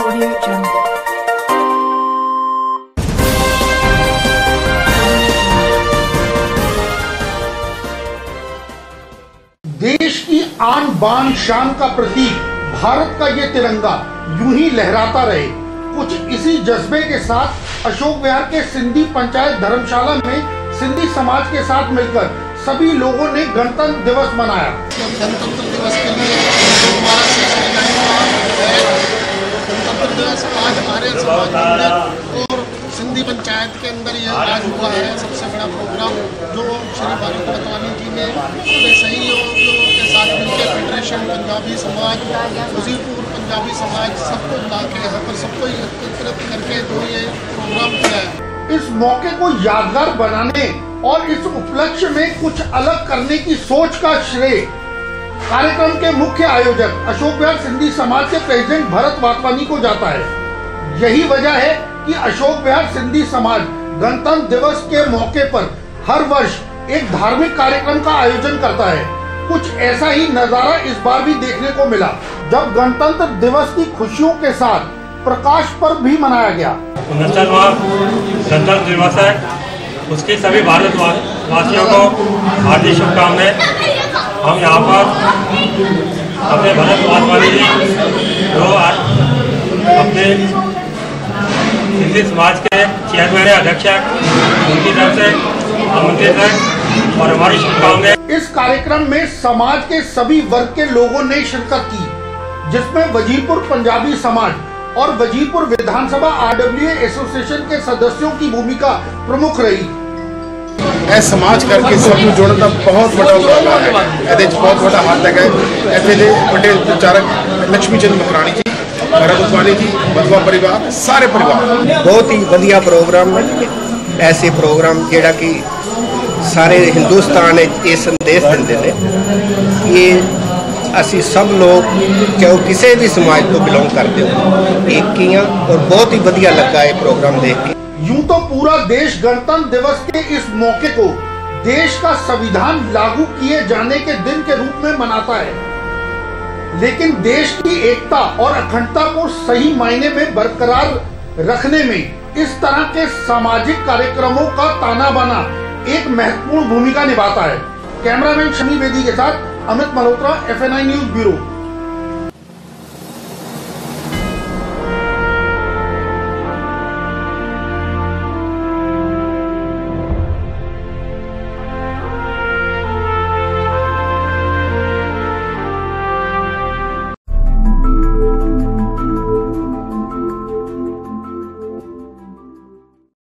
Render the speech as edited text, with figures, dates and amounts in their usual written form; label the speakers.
Speaker 1: Audio Jungle.
Speaker 2: देश की आन बान शान का प्रतीक भारत का ये तिरंगा यूं ही लहराता रहे। कुछ इसी जज्बे के साथ अशोक विहार के सिंधी पंचायत धर्मशाला में सिंधी समाज के साथ मिलकर सभी लोगों ने गणतंत्र दिवस मनाया।
Speaker 3: गणतंत्र दिवस के लिए हमारा गणतंत्र दिवस आज आर्य समाज और सिंधी पंचायत के अंदर यह आज हुआ है सबसे बड़ा प्रोग्राम, जो श्री भारत वतवानी जी ने अपने सहयोग के साथ मिलकर फेडरेशन पंजाबी समाज, वजीरपुर पंजाबी समाज सबको ला के यहाँ पर सबको एकत्रित करके जो ये प्रोग्राम किया है।
Speaker 2: इस मौके को यादगार बनाने और इस उपलक्ष्य में कुछ अलग करने की सोच का श्रेय कार्यक्रम के मुख्य आयोजक अशोक विहार सिंधी समाज के प्रेसिडेंट भरत वातवानी को जाता है। यही वजह है कि अशोक विहार सिंधी समाज गणतंत्र दिवस के मौके पर हर वर्ष एक धार्मिक कार्यक्रम का आयोजन करता है। कुछ ऐसा ही नजारा इस बार भी देखने को मिला, जब गणतंत्र दिवस की खुशियों के साथ प्रकाश पर्व भी मनाया गया।
Speaker 4: 69वां गणतंत्र दिवस है, उसकी सभी भारतवासियों को हार्दिक शुभकामनाएं। हम यहाँ पर अपने भरत वातवानी जी जो अपने सिंधी समाज के चेयरमैन अध्यक्ष हैं, उनकी तरफ से आमंत्रित है और हमारी शुभकामनाएं।
Speaker 2: इस कार्यक्रम में समाज के सभी वर्ग के लोगों ने शिरकत की, जिसमें वजीरपुर पंजाबी समाज और वजीरपुर विधानसभा RWA एसोसिएशन के सदस्यों की भूमिका प्रमुख रही।
Speaker 5: समाज करके सब जोड़ना बहुत बड़ा उपराला है। बहुत बड़ा हाथ है। ऐसे दे पटेल प्रचारक लक्ष्मी चंद मकरानी जी, भरत वातवानी जी, बधवा परिवार, सारे परिवार
Speaker 6: बहुत ही वधिया प्रोग्राम है। ऐसे प्रोग्राम जेड़ा कि सारे हिंदुस्तान ये संदेश देते हैं ये असी सब लोग चाहे किसी भी समाज को बिलोंग करते हो एक ही और बहुत ही वधिया लगा ये प्रोग्राम देख के।
Speaker 2: यूं तो पूरा देश गणतंत्र दिवस के इस मौके को देश का संविधान लागू किए जाने के दिन के रूप में मनाता है, लेकिन देश की एकता और अखंडता को सही मायने में बरकरार रखने में इस तरह के सामाजिक कार्यक्रमों का ताना बाना एक महत्वपूर्ण भूमिका निभाता है। कैमरामैन शमी बेदी के साथ Amit Malhotra, FNI news bureau.